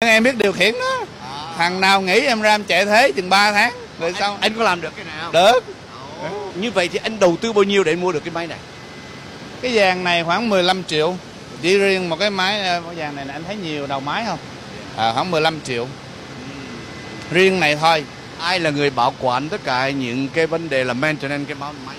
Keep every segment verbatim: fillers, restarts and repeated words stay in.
Em biết điều khiển đó. À. Thằng nào nghĩ em ra em chạy thế chừng ba tháng rồi anh, sao? Anh có làm được cái này không? Được. Ồ. Như vậy thì anh đầu tư bao nhiêu để mua được cái máy này? Cái dàn này khoảng mười lăm triệu. Chỉ riêng một cái máy cái dàn này anh thấy nhiều đầu máy không? À, khoảng mười lăm triệu. Riêng này thôi. Ai là người bảo quản tất cả những cái vấn đề là maintenance cái máy này?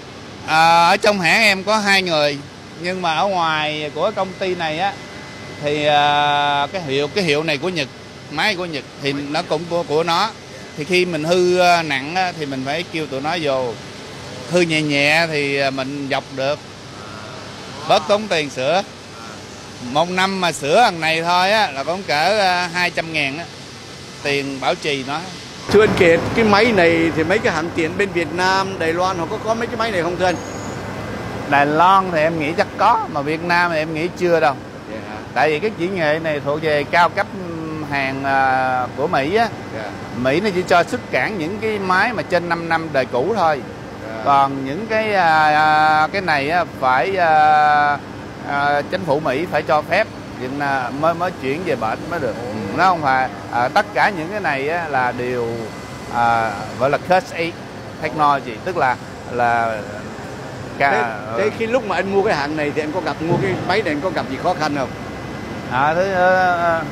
À, ở trong hãng em có hai người, nhưng mà ở ngoài của công ty này á thì à, cái hiệu cái hiệu này của Nhật, máy của Nhật thì nó cũng của, của nó. Thì khi mình hư nặng á, thì mình phải kêu tụi nó vô. Hư nhẹ nhẹ thì mình dọc được, bớt tốn tiền sửa. Một năm mà sửa lần này thôi á là cũng cỡ hai trăm ngàn á, tiền bảo trì nó. Thưa anh Kiệt, cái máy này thì mấy cái hãng tiền bên Việt Nam, Đài Loan họ có có mấy cái máy này không thưa anh? Đài Loan thì em nghĩ chắc có, mà Việt Nam thì em nghĩ chưa đâu. Yeah. Tại vì cái kỹ nghệ này thuộc về cao cấp hàng uh, của Mỹ á. Yeah. Mỹ nó chỉ cho xuất cản những cái máy mà trên năm năm đời cũ thôi. Yeah. Còn những cái uh, cái này á, phải uh, uh, chính phủ Mỹ phải cho phép mới mới chuyển về bển mới được. Ừ. Nó không phải uh, tất cả những cái này á, là đều uh, gọi là cutting technology, tức là là Cả... Thế, thế khi lúc mà anh mua cái hãng này thì anh có gặp mua cái máy này anh có gặp gì khó khăn không? À, thế, uh,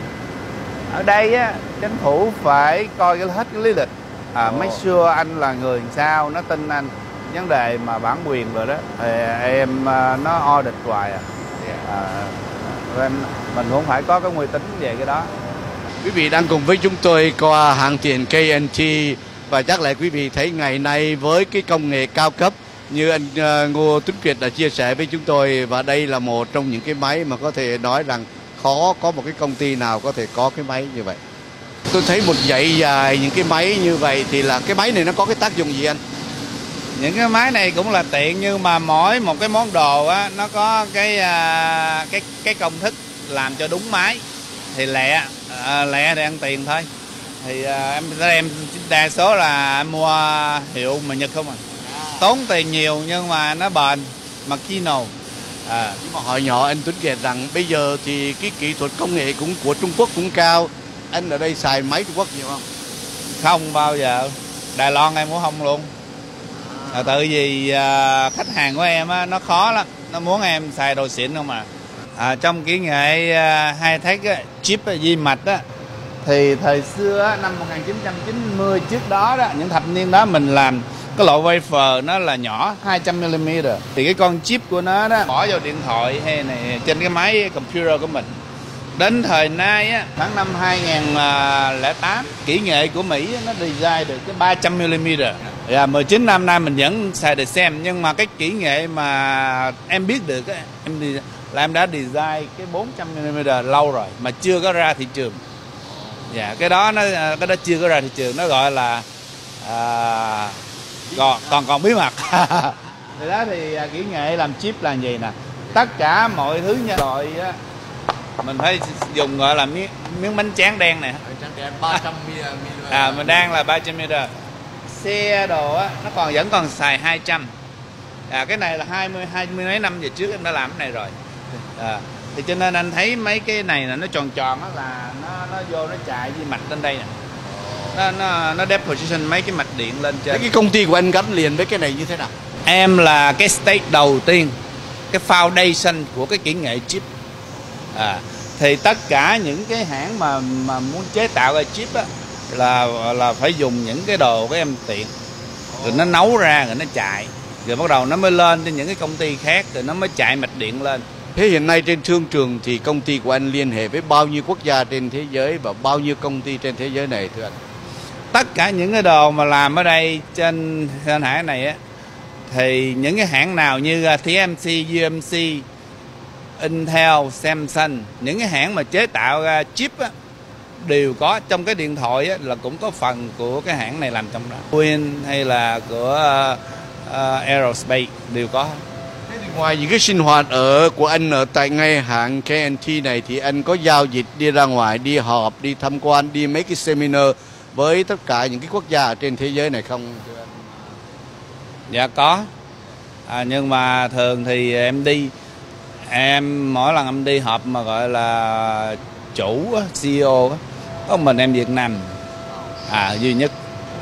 ở đây á, chính phủ phải coi cái hết cái lý lịch, à, oh. Make sure anh là người sao, nó tin anh. Vấn đề mà bản quyền rồi đó thì em uh, nó audit hoài à. Yeah. À, em, mình cũng phải có cái uy tín về cái đó. Quý vị đang cùng với chúng tôi qua hãng tiền K and T, và chắc là quý vị thấy ngày nay với cái công nghệ cao cấp như anh uh, Ngô Tuấn Kiệt đã chia sẻ với chúng tôi, và đây là một trong những cái máy mà có thể nói rằng khó có một cái công ty nào có thể có cái máy như vậy. Tôi thấy một dãy dài những cái máy như vậy thì là cái máy này nó có cái tác dụng gì anh? Những cái máy này cũng là tiện, nhưng mà mỗi một cái món đồ á nó có cái uh, cái cái công thức làm cho đúng máy thì lẹ uh, lẹ thì ăn tiền thôi. Thì uh, em em đa số là em mua hiệu mà Nhật không à. Tốn tiền nhiều nhưng mà nó bền, mà Kino. À, nhưng mà hỏi nhỏ anh Tuấn Kiệt rằng bây giờ thì cái kỹ thuật công nghệ cũng của Trung Quốc cũng cao. Anh ở đây xài máy Trung Quốc nhiều không? Không bao giờ. Đài Loan em cũng không luôn. À, tại vì à, khách hàng của em á, nó khó lắm, nó muốn em xài đồ xịn không mà. À, trong kỹ nghệ à, hai thách á, chip vi mạch á, thì thời xưa á, năm một nghìn chín trăm chín mươi trước đó đó, những thập niên đó mình làm cái loại wafer nó là nhỏ hai trăm mi li mét, thì cái con chip của nó đó bỏ vào điện thoại hay này trên cái máy computer của mình. Đến thời nay á, tháng năm hai nghìn lẻ tám, kỹ nghệ của Mỹ nó design được cái ba trăm mi li mét. Dạ, mười chín năm nay mình vẫn xài được xem, nhưng mà cái kỹ nghệ mà em biết được á, em đi là em đã design cái bốn trăm mi li mét lâu rồi mà chưa có ra thị trường. Dạ, cái đó nó cái đó chưa có ra thị trường, nó gọi là à, còn còn còn bí mật. Thì đó thì kỹ nghệ làm chip là gì nè, tất cả mọi thứ nhân loại á mình phải dùng gọi là miếng miếng bánh tráng đen này. ba trăm mi li mét. À, mình đang là ba trăm mi li mét. Xe đồ á nó còn vẫn còn xài hai trăm. À, cái này là hai mươi hai mươi mấy năm về trước em đã làm cái này rồi. À, thì cho nên anh thấy mấy cái này là nó tròn tròn á, là nó nó vô nó chạy với mạch lên đây nè. Nó nó nó deposition mấy cái mạch điện lên trên. Cái công ty của anh gắn liền với cái này như thế nào? Em là cái stage đầu tiên, cái foundation của cái kỹ nghệ chip. À, thì tất cả những cái hãng mà mà muốn chế tạo ra chip á là là phải dùng những cái đồ của em tiện, rồi nó nấu ra rồi nó chạy, rồi bắt đầu nó mới lên trên những cái công ty khác, rồi nó mới chạy mạch điện lên. Thế hiện nay trên thương trường thì công ty của anh liên hệ với bao nhiêu quốc gia trên thế giới và bao nhiêu công ty trên thế giới này thưa anh? Tất cả những cái đồ mà làm ở đây trên trên hãng này á, thì những cái hãng nào như tê em xê, u em xê, Intel, Samsung, những cái hãng mà chế tạo ra chip á, đều có trong cái điện thoại á, là cũng có phần của cái hãng này làm trong đó. Win hay là của uh, uh, Aerospace đều có. Thế thì ngoài những cái sinh hoạt ở của anh ở tại ngay hãng K and T này thì anh có giao dịch đi ra ngoài, đi họp, đi tham quan, đi mấy cái seminar với tất cả những cái quốc gia ở trên thế giới này không? Dạ có. À, nhưng mà thường thì em đi, em mỗi lần em đi họp mà gọi là chủ á, xê e ô á, có mình em Việt Nam à duy nhất.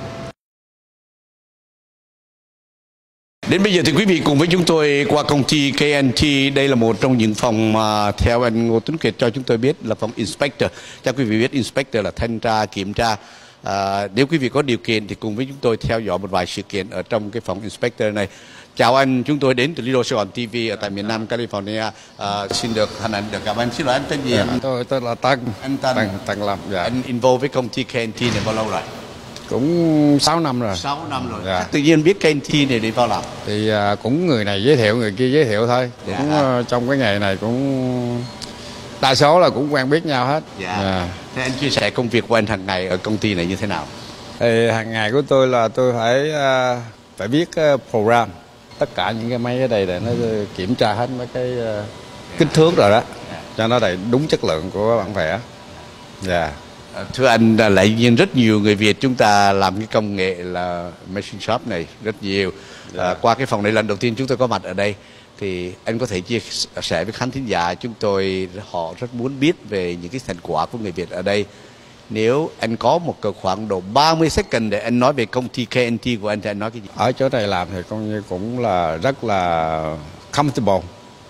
Đến bây giờ thì quý vị cùng với chúng tôi qua công ty ca en tê. Đây là một trong những phòng mà theo anh Ngô Tuấn Kiệt cho chúng tôi biết là phòng Inspector. Chắc quý vị biết Inspector là thanh tra, kiểm tra. À, nếu quý vị có điều kiện thì cùng với chúng tôi theo dõi một vài sự kiện ở trong cái phòng Inspector này. Chào anh, chúng tôi đến từ Lido Sài Gòn ti vi ở tại miền Nam California. À, xin được hân hạnh được gặp anh. Xin lỗi anh tên gì? Dạ, tôi tôi là Tân. Anh Tân. Tân, Tân Lâm. Dạ. Anh involve với công ty ca en tê này bao lâu rồi? Cũng sáu năm rồi. sáu năm rồi. Dạ. Tự nhiên biết ca en tê này đi bao lâu? Thì à, cũng người này giới thiệu, người kia giới thiệu thôi. Dạ. Cũng à, trong cái nghề này cũng đa số là cũng quen biết nhau hết. Dạ. Dạ. Thế anh chia sẻ công việc của anh hàng ngày ở công ty này như thế nào? Thì hàng ngày của tôi là tôi phải à, phải viết uh, program tất cả những cái máy ở đây để nó kiểm tra hết mấy cái uh, kích thước rồi đó, cho nó đầy đúng chất lượng của bản vẽ. Dạ. Thưa anh, lại nhiên rất nhiều người Việt chúng ta làm cái công nghệ là machine shop này rất nhiều. Dạ. À, qua cái phòng này lần đầu tiên chúng tôi có mặt ở đây thì anh có thể chia sẻ với khán thính giả chúng tôi, họ rất muốn biết về những cái thành quả của người Việt ở đây. Nếu anh có một cỡ khoảng độ ba mươi second để anh nói về công ty ca en tê của anh thì anh nói cái gì? Ở chỗ này làm thì coi như cũng là rất là comfortable.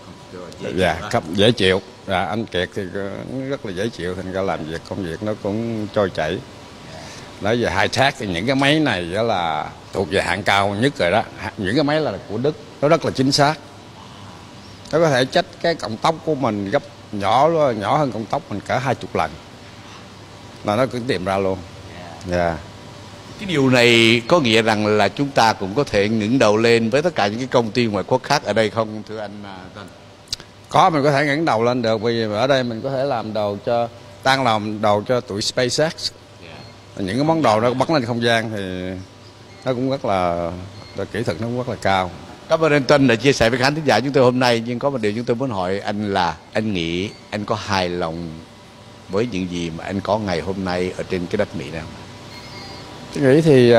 Dạ, yeah, dễ chịu. Dạ, anh Kiệt thì rất là dễ chịu, thành ra làm việc công việc nó cũng trôi chảy. Nói về high tech thì những cái máy này đó là thuộc về hạng cao nhất rồi đó. Những cái máy là của Đức, nó rất là chính xác. Nó có thể check cái cọng tóc của mình gấp nhỏ nhỏ hơn cọng tóc mình cả hai chục lần, là nó cũng tìm ra luôn. Dạ. Yeah. Cái điều này có nghĩa rằng là chúng ta cũng có thể ngẩng đầu lên với tất cả những cái công ty ngoại quốc khác ở đây không, thưa anh Tân? Có, mình có thể ngẩng đầu lên được, bởi vì ở đây mình có thể làm đồ cho, đang làm đồ cho tụi SpaceX. Yeah. Những cái món đồ nó bắn lên không gian thì nó cũng rất là, kỹ thuật nó cũng rất là cao. Cảm ơn anh Tân đã chia sẻ với khán thính giả chúng tôi hôm nay. Nhưng có một điều chúng tôi muốn hỏi anh là anh nghĩ anh có hài lòng với những gì mà anh có ngày hôm nay ở trên cái đất Mỹ này không? Tôi nghĩ thì uh,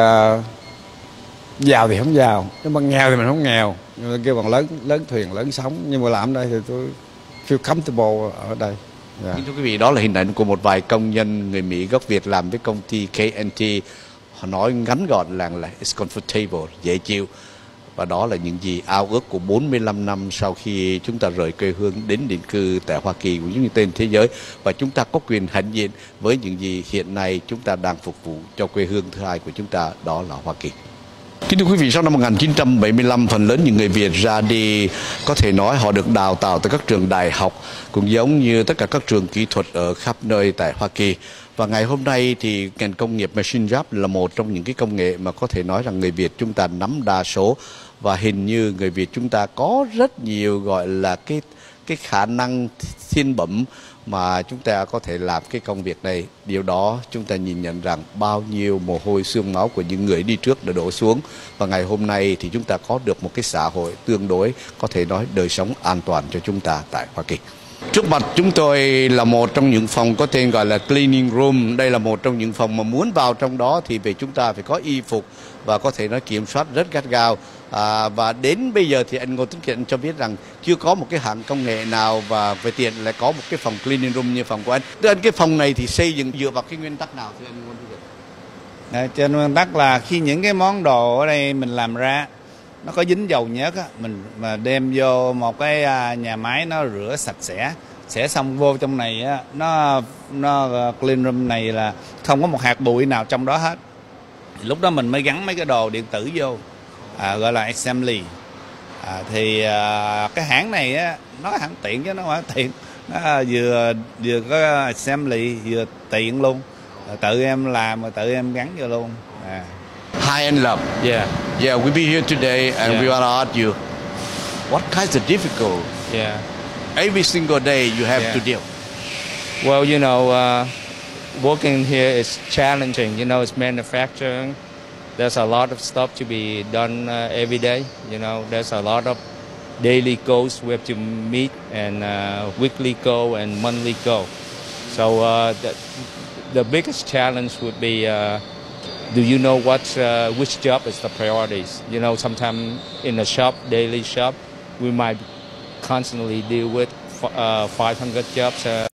giàu thì không giàu, nhưng mà nghèo thì mình không nghèo. Nhưng mà kêu bằng lớn lớn thuyền lớn sóng, nhưng mà làm ở đây thì tôi feel comfortable ở đây. Yeah. Thưa quý vị, đó là hình ảnh của một vài công nhân người Mỹ gốc Việt làm với công ty ca en tê. Họ nói ngắn gọn là là it's comfortable, dễ chịu. Và đó là những gì ao ước của bốn mươi lăm năm sau khi chúng ta rời quê hương đến định cư tại Hoa Kỳ cũng như trên thế giới. Và chúng ta có quyền hãnh diện với những gì hiện nay chúng ta đang phục vụ cho quê hương thứ hai của chúng ta, đó là Hoa Kỳ. Kính thưa quý vị, sau năm một nghìn chín trăm bảy mươi lăm, phần lớn những người Việt ra đi có thể nói họ được đào tạo từ các trường đại học, cũng giống như tất cả các trường kỹ thuật ở khắp nơi tại Hoa Kỳ. Và ngày hôm nay thì ngành công nghiệp machine shop là một trong những cái công nghệ mà có thể nói rằng người Việt chúng ta nắm đa số. Và hình như người Việt chúng ta có rất nhiều gọi là cái cái khả năng thiên bẩm mà chúng ta có thể làm cái công việc này. Điều đó chúng ta nhìn nhận rằng bao nhiêu mồ hôi xương máu của những người đi trước đã đổ xuống. Và ngày hôm nay thì chúng ta có được một cái xã hội tương đối có thể nói đời sống an toàn cho chúng ta tại Hoa Kỳ. Trước mặt chúng tôi là một trong những phòng có tên gọi là cleaning room. Đây là một trong những phòng mà muốn vào trong đó thì về chúng ta phải có y phục và có thể nói kiểm soát rất gắt gao. À, và đến bây giờ thì anh Ngô Tuấn Kiệt cho biết rằng chưa có một cái hãng công nghệ nào và về tiền lại có một cái phòng cleaning room như phòng của anh. Thưa anh, cái phòng này thì xây dựng dựa vào cái nguyên tắc nào thưa anh Ngô Tuấn Kiệt? À, trên nguyên tắc là khi những cái món đồ ở đây mình làm ra nó có dính dầu nhớt á, mình mà đem vô một cái nhà máy nó rửa sạch sẽ, sẽ xong vô trong này á, nó nó clean room này là không có một hạt bụi nào trong đó hết. Lúc đó mình mới gắn mấy cái đồ điện tử vô, à, gọi là assembly. À, thì à, cái hãng này á, nó hãng tiện chứ nó không phải tiện, nó vừa vừa có assembly vừa tiện luôn, à, tự em làm rồi tự em gắn vô luôn. À. Hi and love. Yeah. Yeah, we'll be here today and Yeah. we want to ask you, what kinds of difficult Yeah. every single day you have Yeah. to deal? Well, you know, uh, working here is challenging. You know, it's manufacturing. There's a lot of stuff to be done uh, every day. You know, there's a lot of daily goals we have to meet, and uh, weekly goal and monthly goal. So uh, the, the biggest challenge would be, uh, do you know what uh, which job is the priorities? You know, sometimes in a shop, daily shop, we might constantly deal with uh, five hundred jobs. Uh,